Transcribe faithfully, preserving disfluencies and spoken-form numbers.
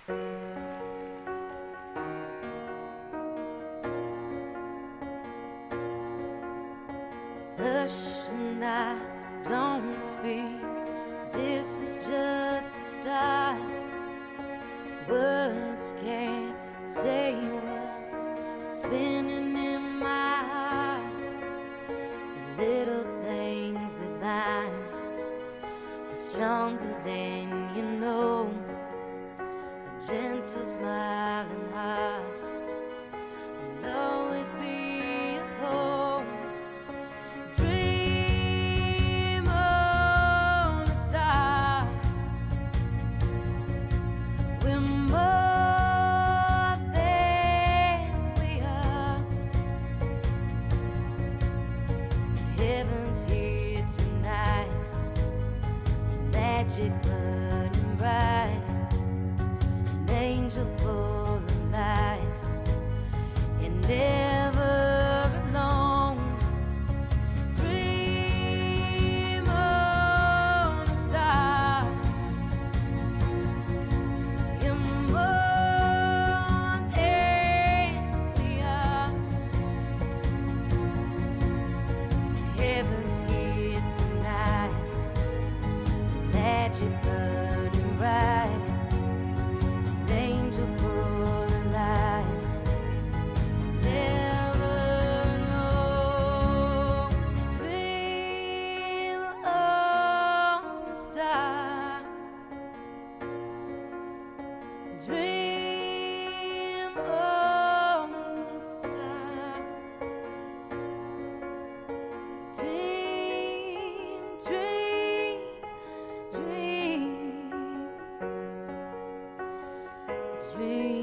Hush and I don't speak. This is just the start. Words can't say what's spinning in my heart. The little things that bind are stronger than you know. A gentle smiling heart will always be at home. Dream on a star. We're more than we are. Heaven's here tonight. Magic burning bright. An angel full of light. You're never alone. Dream on a star. You're more than we are. Heaven's here tonight. Magic burning bright. An angel full of light. Never know. Dream on a star. Dream on a star. Dream, dream, dream. Dream.